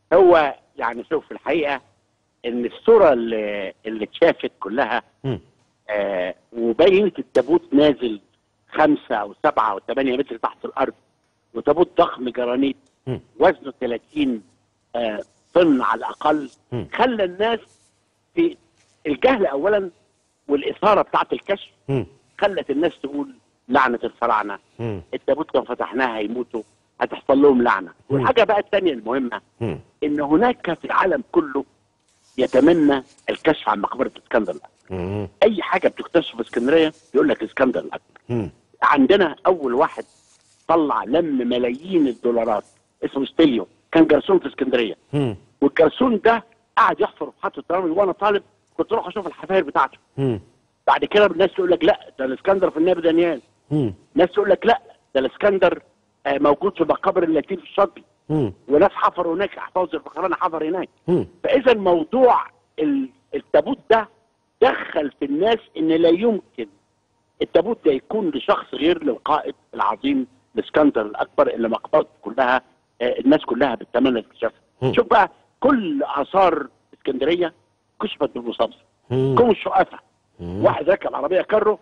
هو يعني شوف الحقيقه ان الصوره اللي اتشافت كلها وبينت التابوت نازل 5 أو 7 أو 8 متر تحت الارض، وتابوت ضخم جرانيت وزنه 30 طن على الاقل، خلى الناس في الجهل اولا والاثاره بتاعت الكشف خلت الناس تقول لعنه الفراعنه، التابوت لو فتحناها هيموتوا، هتحصل لهم لعنه. والحاجه بقى الثانيه المهمه ان هناك في العالم كله يتمنى الكشف عن مقبره اسكندر الاكبر. اي حاجه بتكتشف في اسكندريه يقول لك اسكندر الاكبر. عندنا اول واحد طلع لم ملايين الدولارات اسمه ستيليو، كان جرسون في اسكندريه. والجرسون ده قعد يحفر في محطه الترامي، وانا طالب كنت اروح اشوف الحفاير بتاعته. بعد كده الناس تقول لك لا ده الاسكندر في النابي دانيال. ناس تقول لك لا ده الاسكندر موجود في مقابر اللاتين في الشاطئ. وناس حفروا هناك، حفاظ الفخراني حفر هناك. فاذا موضوع التابوت ده دخل في الناس ان لا يمكن التابوت ده يكون لشخص غير للقائد العظيم الاسكندر الاكبر اللي مقبرته كلها الناس كلها بتتمنى اكتشافها. شوف بقى كل اثار اسكندريه كشفت بالمصادفه. كوم الشقافه، واحد ركب عربيه كارو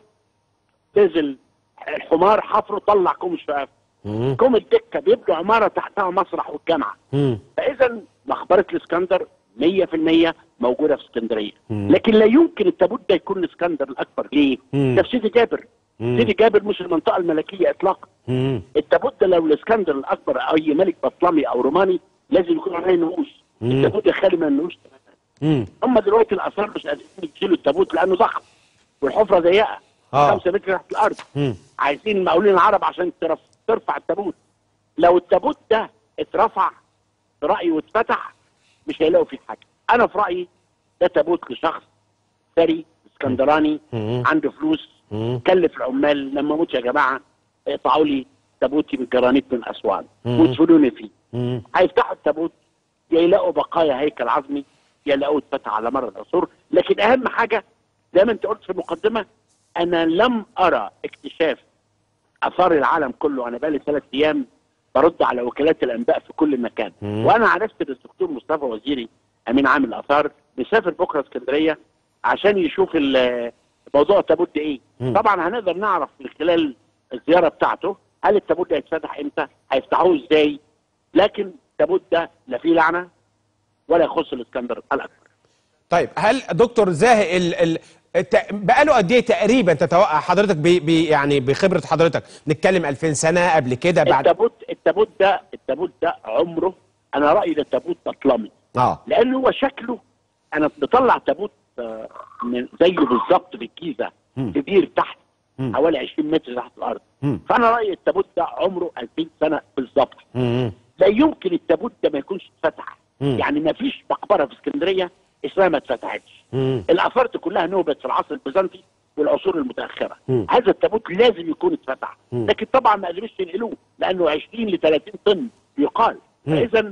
نزل الحمار حفره طلع كوم الشقافه. كوم الدكه بيبنوا عماره تحتها مسرح والجامعه. فاذا مقبره الاسكندر 100% موجوده في اسكندريه. لكن لا يمكن التابوت ده يكون الاسكندر الاكبر. ليه؟ ده في سيدي جابر. سيدي جابر مش المنطقه الملكيه اطلاقا. التابوت ده لو الاسكندر الاكبر او اي ملك بطلمي او روماني لازم يكون عليه نقوش. التابوت ده خالي من النقوش. هم دلوقتي الاثار مش قادرين يشيلوا التابوت لانه ضخم والحفره ضيقه 5 متر تحت الارض. عايزين مقاولين العرب عشان ترفع التابوت. لو التابوت ده اترفع في رايي واتفتح مش هيلاقوا فيه حاجه. انا في رايي ده تابوت لشخص ثري اسكندراني عنده فلوس، كلف العمال لما اموت يا جماعه اقطعوا لي تابوتي بالجرانيت من اسوان وادفنوني فيه. هيفتحوا التابوت يا يلاقوا بقايا هيكل عظمي يا يلاقوا اتفتح على مر العصور. لكن اهم حاجه زي ما انت قلت في المقدمه، انا لم ارى اكتشاف اثار العالم كله. انا بقالي 3 ايام برد على وكالات الانباء في كل مكان. وانا عرفت ان الدكتور مصطفى وزيري امين عام الاثار مسافر بكره اسكندريه عشان يشوف موضوع التابوت ده ايه. طبعا هنقدر نعرف من خلال الزياره بتاعته هل التابوت ده هيتفتح امتى، هيفتحوه ازاي. لكن التابوت ده لا فيه لعنه ولا يخص الاسكندر الاكبر. طيب هل دكتور زاهي بقاله قد ايه تقريبا تتوقع حضرتك يعني بخبره حضرتك نتكلم 2000 سنه قبل كده بعد؟ التابوت ده عمره انا رايي ده تابوت بطلمي. لان هو شكله انا بطلع تابوت من زيه بالظبط في الجيزه كبير تحت حوالي 20 متر تحت الارض. فانا رايي التابوت ده عمره 2000 سنه بالظبط. لا يمكن التابوت ده ما يكونش اتفتح. يعني ما فيش مقبره في اسكندريه اسمها ما اتفتحتش. الاثار دي كلها نوبت في العصر البيزنطي والعصور المتاخره. هذا التابوت لازم يكون اتفتح. لكن طبعا ما قدروش ينقلوه لانه 20 ل 30 طن يقال. فاذا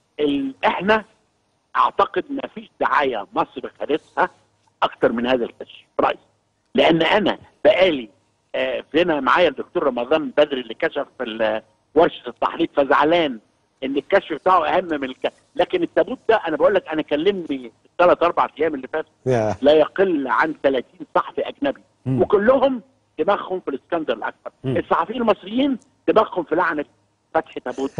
احنا اعتقد ما فيش دعايه مصر خدتها اكتر من هذا الكشف رايي. لان انا بقالي هنا معايا الدكتور رمضان بدري اللي كشف في ورشه التحنيط، فزعلان ان الكشف بتاعه اهم من الكشف. لكن التابوت ده انا بقول لك انا كلمني 3-4 ايام اللي فاتوا لا يقل عن 30 صحفي اجنبي وكلهم دماغهم في الاسكندر الاكبر. الصحفيين المصريين دماغهم في لعنه فتح تابوت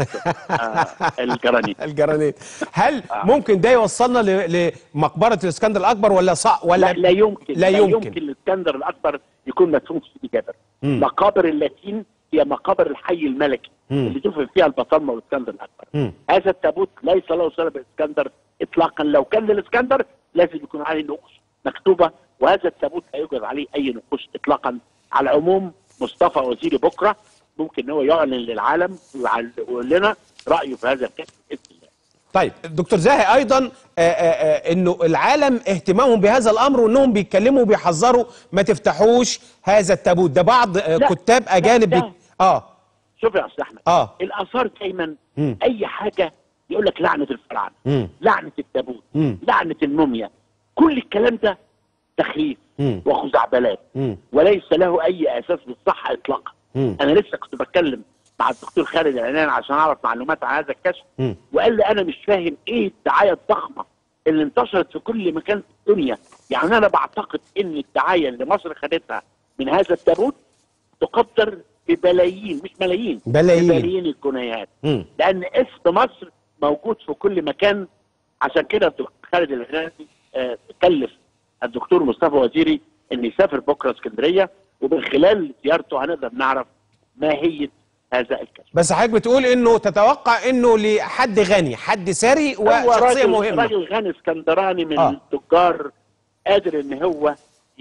الجرانيت. هل ممكن ده يوصلنا لمقبره الاسكندر الاكبر ولا صح ولا لا يمكن. لا يمكن الاسكندر الاكبر يكون مدفون في سيدي جابر. مقابر اللاتين هي مقابر الحي الملكي اللي دفن فيها البطالمه والاسكندر الاكبر. هذا التابوت ليس له صله بالاسكندر اطلاقا. لو كان للاسكندر لازم يكون عليه نقوش مكتوبه، وهذا التابوت لا يوجد عليه اي نقوش اطلاقا. على العموم مصطفى وزيري بكره ممكن هو يعلن للعالم ويقول لنا رايه في هذا الكشف باذن الله. طيب دكتور زاهي ايضا انه العالم اهتمامهم بهذا الامر وانهم بيتكلموا وبيحذروا ما تفتحوش هذا التابوت ده. بعض كتاب اجانب شوف يا استاذ احمد الاثار دايما اي حاجه يقول لك لعنه الفراعنه، لعنه التابوت، لعنه الموميا، كل الكلام ده تخريف وخزعبلات وليس له اي اساس بالصحه اطلاقا. انا لسه كنت بتكلم مع الدكتور خالد العنان عشان اعرف معلومات عن هذا الكشف، وقال لي انا مش فاهم ايه الدعايه الضخمه اللي انتشرت في كل مكان في الدنيا. يعني انا بعتقد ان الدعايه اللي مصر خدتها من هذا التابوت تقدر ببلايين مش ملايين، ببلايين الجنيهات، لان اسم مصر موجود في كل مكان. عشان كده الدكتور خالد العنان كلف الدكتور مصطفى وزيري ان يسافر بكره اسكندريه، ومن خلال زيارته هنقدر نعرف ماهيه هذا الكشف. بس حضرتك بتقول انه تتوقع انه لحد غني، حد ثري وشخصيه مهمه، راجل غني اسكندراني من التجار قادر ان هو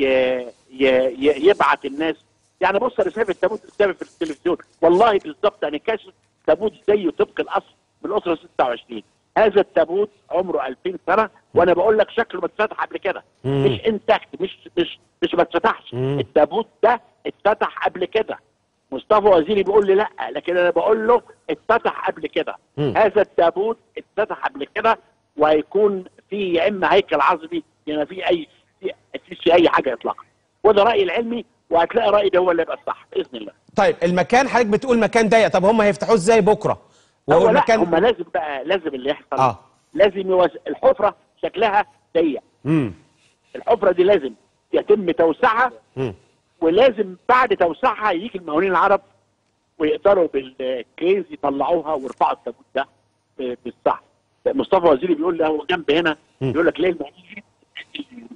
يبعت الناس. يعني بص انا شايف التابوت قدامي في التلفزيون والله بالظبط، انا كاشف تابوت زيه طبق الاصل من الاسره 26. هذا التابوت عمره 2000 سنه، وانا بقول لك شكله ما اتفتح قبل كده، مش انتاكت، مش ما اتفتحش. التابوت ده اتفتح قبل كده. مصطفى وزيري بيقول لي لا، لكن انا بقول له اتفتح قبل كده. هذا التابوت اتفتح قبل كده، وهيكون فيه يا اما هيكل عظمي يا في اي حاجه اطلاقا. وده رايي العلمي، وهتلاقي رايي ده هو اللي يبقى الصح باذن الله. طيب المكان حضرتك بتقول مكان ضيق، طب هم هيفتحوه ازاي بكره؟ هو لا، هم لازم اللي يحصل لازم الحفره شكلها ضيق. الحفره دي لازم يتم توسعها، ولازم بعد توسعها يجي المقاولين العرب ويقدروا بالكيز يطلعوها ويرفعوا التابوت ده بالصح. مصطفى وزيري بيقول له هو جنب هنا، بيقول لك ليه المقاولين